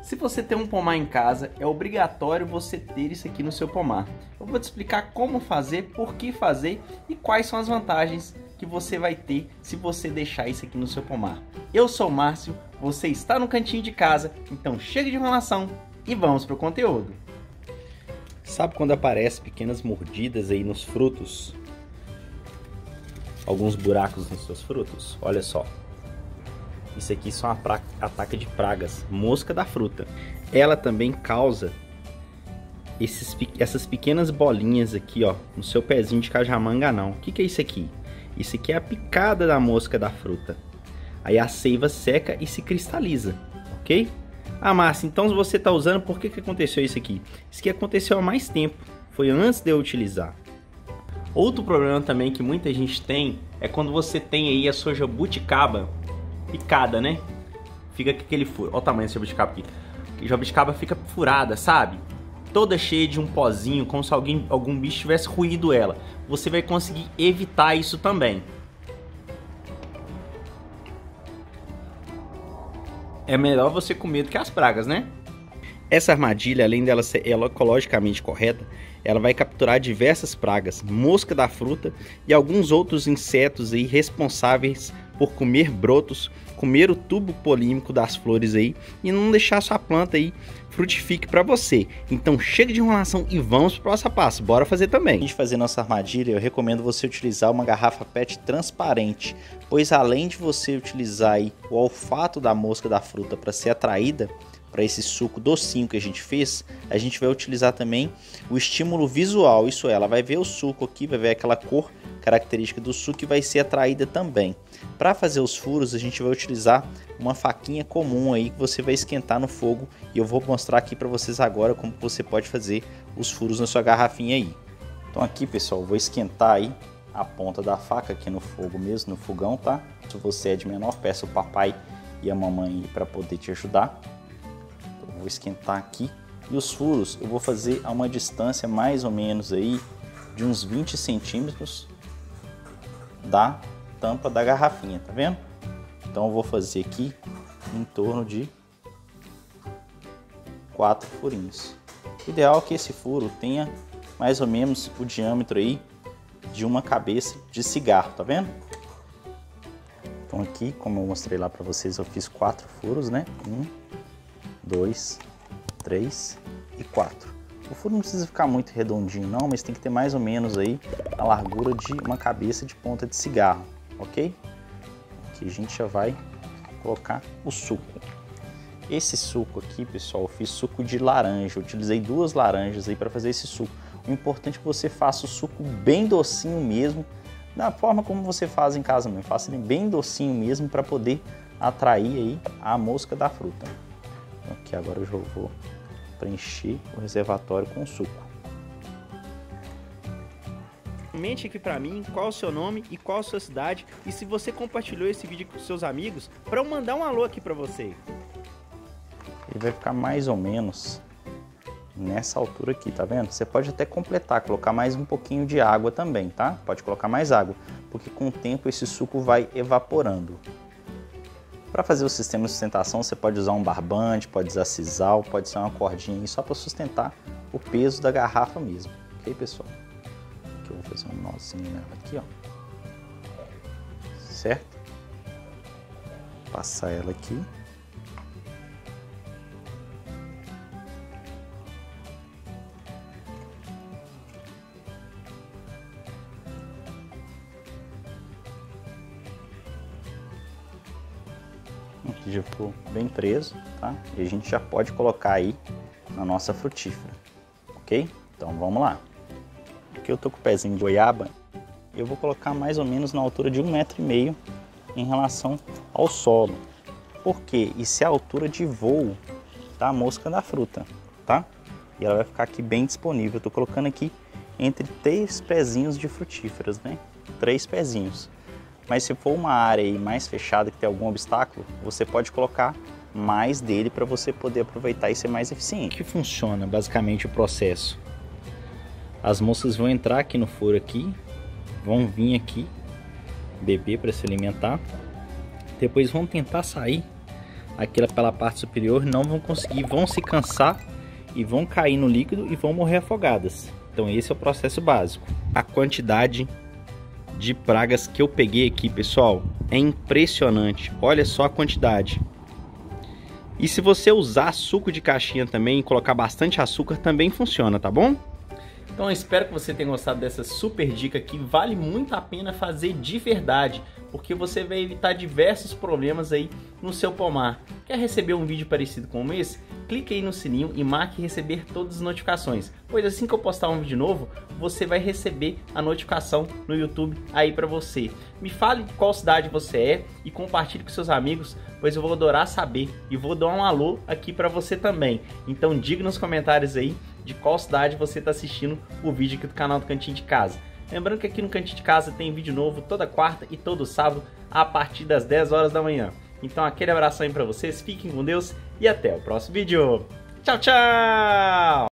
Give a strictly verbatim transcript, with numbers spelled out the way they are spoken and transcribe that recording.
Se você tem um pomar em casa, é obrigatório você ter isso aqui no seu pomar. Eu vou te explicar como fazer, por que fazer e quais são as vantagens que você vai ter se você deixar isso aqui no seu pomar. Eu sou o Márcio, você está no cantinho de casa, então chega de enrolação e vamos para o conteúdo. Sabe quando aparecem pequenas mordidas aí nos frutos? Alguns buracos nos seus frutos? Olha só. Isso aqui são a pra... ataque de pragas, mosca da fruta. Ela também causa esses, essas pequenas bolinhas aqui, ó, no seu pezinho de cajamanga não. O que, que é isso aqui? Isso aqui é a picada da mosca da fruta. Aí a seiva seca e se cristaliza, ok? Ah, Márcio, então se você está usando, por que, que aconteceu isso aqui? Isso aqui aconteceu há mais tempo, foi antes de eu utilizar. Outro problema também que muita gente tem é quando você tem aí a sua jabuticaba picada, né? Fica com aquele furo. Olha o tamanho dessa jabuticaba aqui. A jabuticaba fica furada, sabe? Toda cheia de um pozinho, como se alguém, algum bicho tivesse ruído ela. Você vai conseguir evitar isso também. É melhor você comer do que as pragas, né? Essa armadilha, além dela ser ecologicamente correta, ela vai capturar diversas pragas, mosca da fruta e alguns outros insetos aí responsáveis por comer brotos, comer o tubo polímico das flores aí e não deixar sua planta aí frutifique para você. Então chega de enrolação e vamos pro passo a passo. Bora fazer também. Antes de fazer nossa armadilha, eu recomendo você utilizar uma garrafa pet transparente, pois além de você utilizar aí o olfato da mosca da fruta para ser atraída para esse suco docinho que a gente fez, a gente vai utilizar também o estímulo visual. Isso é, ela vai ver o suco aqui, vai ver aquela cor característica do suco e vai ser atraída também. Para fazer os furos, a gente vai utilizar uma faquinha comum aí que você vai esquentar no fogo e eu vou mostrar aqui para vocês agora como você pode fazer os furos na sua garrafinha aí. Então aqui, pessoal, eu vou esquentar aí a ponta da faca aqui no fogo mesmo, no fogão, tá? Se você é de menor, peça o papai e a mamãe para poder te ajudar. Então, eu vou esquentar aqui e os furos eu vou fazer a uma distância mais ou menos aí de uns vinte centímetros da tampa da garrafinha, tá vendo? Então eu vou fazer aqui em torno de quatro furinhos. O ideal é que esse furo tenha mais ou menos o diâmetro aí de uma cabeça de cigarro, tá vendo? Então aqui, como eu mostrei lá para vocês, eu fiz quatro furos, né? Um, dois, três e quatro. O furo não precisa ficar muito redondinho não, mas tem que ter mais ou menos aí a largura de uma cabeça de ponta de cigarro, ok? Aqui a gente já vai colocar o suco. Esse suco aqui, pessoal, eu fiz suco de laranja, eu utilizei duas laranjas aí para fazer esse suco. O importante é que você faça o suco bem docinho mesmo, da forma como você faz em casa mesmo. Faça ele bem docinho mesmo para poder atrair aí a mosca da fruta. Aqui agora eu já vou preencher o reservatório com suco. Comente aqui pra mim qual é o seu nome e qual a sua cidade e se você compartilhou esse vídeo com seus amigos para eu mandar um alô aqui pra você. Ele vai ficar mais ou menos nessa altura aqui, tá vendo? Você pode até completar, colocar mais um pouquinho de água também, tá? Pode colocar mais água, porque com o tempo esse suco vai evaporando. Para fazer o sistema de sustentação, você pode usar um barbante, pode usar sisal, pode ser uma cordinha aí só para sustentar o peso da garrafa mesmo. Ok, pessoal? Aqui eu vou fazer um nozinho nela aqui, ó. Certo? Passar ela aqui. Aqui já ficou bem preso, tá? E a gente já pode colocar aí na nossa frutífera, ok? Então vamos lá. Aqui eu tô com o pezinho de goiaba, eu vou colocar mais ou menos na altura de um metro e meio em relação ao solo. Por quê? Isso é a altura de voo da mosca da fruta, tá? E ela vai ficar aqui bem disponível. Eu tô colocando aqui entre três pezinhos de frutíferas, né? Três pezinhos. Mas se for uma área aí mais fechada que tem algum obstáculo, você pode colocar mais dele para você poder aproveitar e ser mais eficiente. Que funciona basicamente o processo. As moscas vão entrar aqui no furo aqui, vão vir aqui beber para se alimentar, depois vão tentar sair aqui pela parte superior, não vão conseguir, vão se cansar e vão cair no líquido e vão morrer afogadas. Então esse é o processo básico. A quantidade de pragas que eu peguei aqui, pessoal, é impressionante. Olha só a quantidade. E se você usar suco de caixinha também e colocar bastante açúcar, também funciona, tá bom? Então eu espero que você tenha gostado dessa super dica que vale muito a pena fazer de verdade, porque você vai evitar diversos problemas aí no seu pomar. Quer receber um vídeo parecido com esse? Clique aí no sininho e marque receber todas as notificações, pois assim que eu postar um vídeo novo, você vai receber a notificação no YouTube aí para você. Me fale de qual cidade você é e compartilhe com seus amigos, pois eu vou adorar saber e vou dar um alô aqui para você também. Então diga nos comentários aí de qual cidade você está assistindo o vídeo aqui do canal do Cantinho de Casa. Lembrando que aqui no Cantinho de Casa tem vídeo novo toda quarta e todo sábado a partir das dez horas da manhã. Então aquele abraço aí para vocês, fiquem com Deus e até o próximo vídeo. Tchau, tchau!